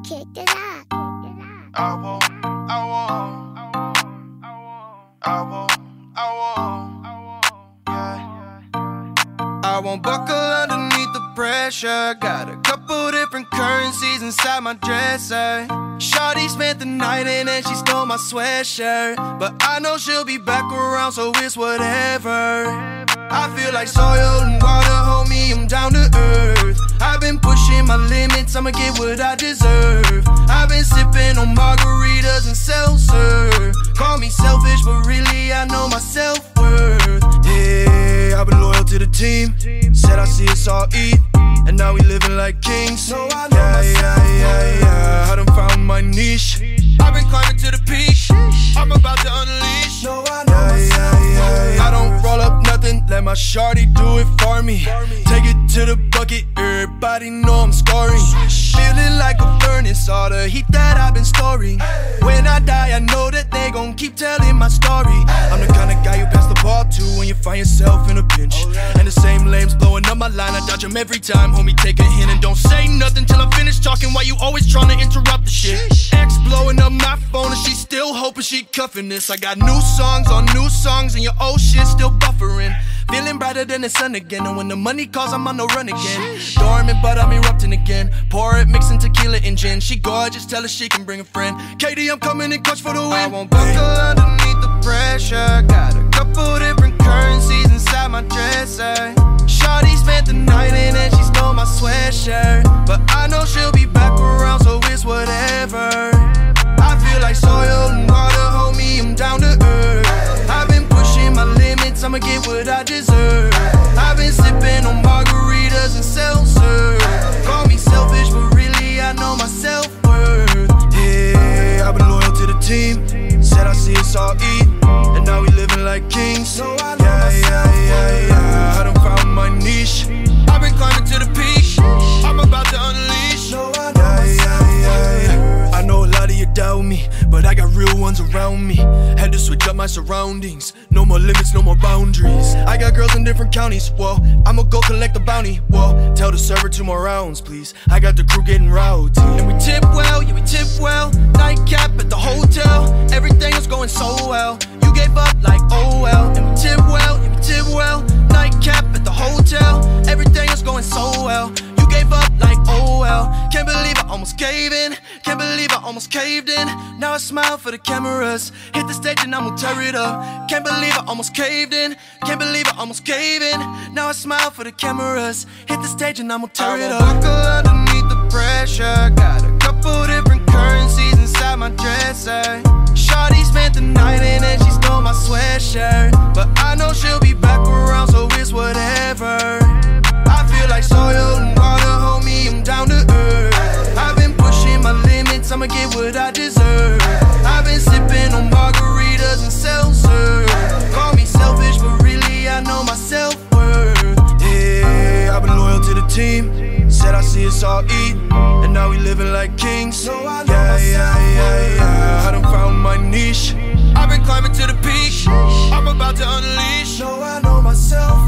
Kick it up. I won't. Yeah. I won't buckle underneath the pressure. Got a couple different currencies inside my dresser. Shawty spent the night and then she stole my sweatshirt, but I know she'll be back around, so it's whatever. I feel like soil and water, hold me, I'm down to earth. I've been pushing my limits, I'ma get what I deserve. I've been sipping on margaritas and seltzer. Call me selfish, but really I know my self-worth. Yeah, I've been loyal to the team. Said I see us all eat, and now we living like kings. No, I know yeah. I done found my niche. I've been climbing to the peak. I'm about to unleash. No, I know I don't roll up nothing, let my shawty do it for me. Take it to the bucket, everybody know I'm scoring. Feeling like a furnace, all the heat that I've been storing. When I die, I know that they gon' keep telling my story. I'm the kind of guy you pass the ball to when you find yourself in a pinch. And the same lames blowing up my line, I dodge them every time. Homie, take a hint and don't say nothing till I finish talking. Why you always trying to interrupt the shit? Ex blowing up my phone and she still hoping she cuffing this. I got new songs on new songs and your old shit still buffering. Feeling brighter than the sun again, and when the money calls, I'm on the run again. Dormant, but I'm erupting again. Pour it, mixing tequila and gin. She gorgeous, tell her she can bring a friend. Katie, I'm coming in clutch for the win. I won't buckle underneath the pressure. Got a couple different currencies inside my dresser. Shawty spent the night and then she stole my sweatshirt, but I know she'll be back around, so it's whatever. I feel like soil and water, hold me, I'm down to earth. I've been pushing my limits, I'ma get what I deserve. I've been sipping on margaritas and seltzer. Call me selfish, but really I know my self-worth. Yeah, I've been loyal to the team. Said I see us all eat, and now we living like kings. Yeah. I done found my niche. I've been climbing to the peak. I'm about to unleash. I know a lot of you doubt me, but I got real ones around me. Had to switch up my surroundings. No more limits, no more boundaries. I got girls in different counties. Well, I'ma go collect the bounty. Well, tell the server 2 more rounds, please. I got the crew getting rowdy. And we tip well, yeah, we tip well. Nightcap at the hotel. Everything was going so well. You gave up like, oh well. And we tip well, yeah, we tip well. Nightcap at the hotel. Everything was going so well. You gave up like, oh well. Can't believe I almost gave in. Can't believe I almost caved in. Now I smile for the cameras. Hit the stage and I'ma tear it up. Can't believe I almost caved in. Can't believe I almost gave in. Now I smile for the cameras. Hit the stage and I'ma tear it up. I won't buckle underneath the pressure. Got a couple different currencies inside my dresser. Shawty spent the night and then she stole my sweatshirt, but I know she'll be back around, so it's whatever. I feel like soil and water, hold me, I'm down to earth. I've been pushing my limits, I'ma get what I deserve. I've been sipping on margaritas and seltzer. Call me selfish, but really I know my self-worth. Yeah, I've been loyal to the team. Said I see us all eat, and now we living like kings. Yeah. I done found my niche. I've been climbing to the peak. I'm about to unleash. No, I know myself.